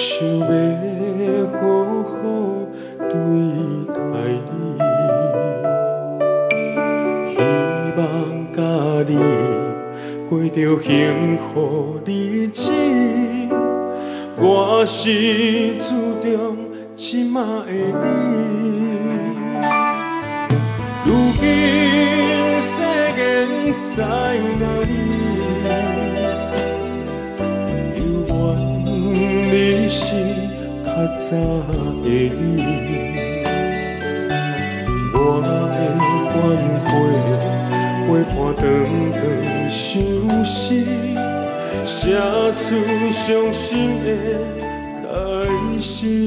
想要好好对待你，希望甲你过着幸福日子。我是注定即马的你，如今世间在哪里？犹原你是较早的你，我的反悔，陪伴长长相思。写出伤心的开始，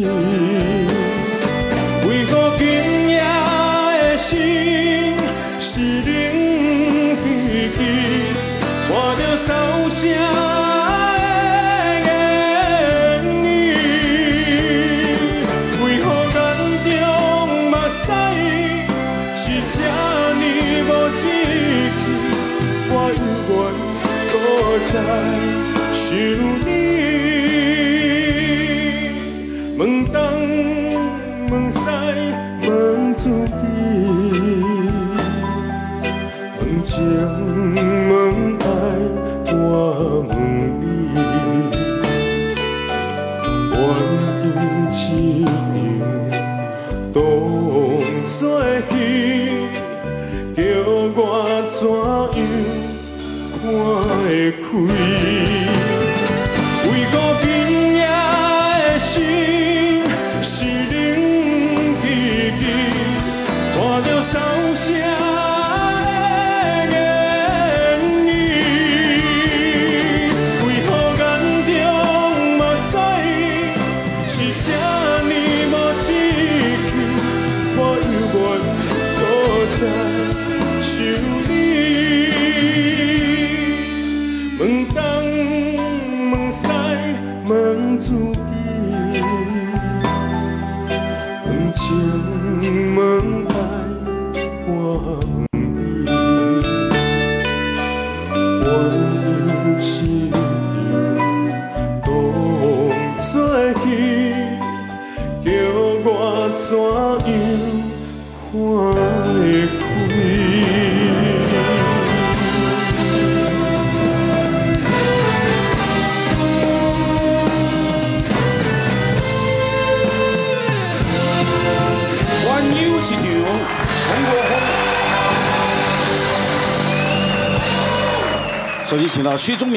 为何今夜的心是冷寂寂，换着扫声的言语？为何眼中目屎是这呢无志气？我犹原搁在。想你，问东问西问自己，问情问爱我问你，原因一场当作戏，叫我怎样看会开？为何今夜的心是冷寂寂，换着扫声的言语？为何眼中目屎是这呢无志气？我犹原搁在想你，问东。问自己，问情问爱我问你，原因一场当作戏，叫我怎样看会开？一场陈国峰，首先请到薛忠明。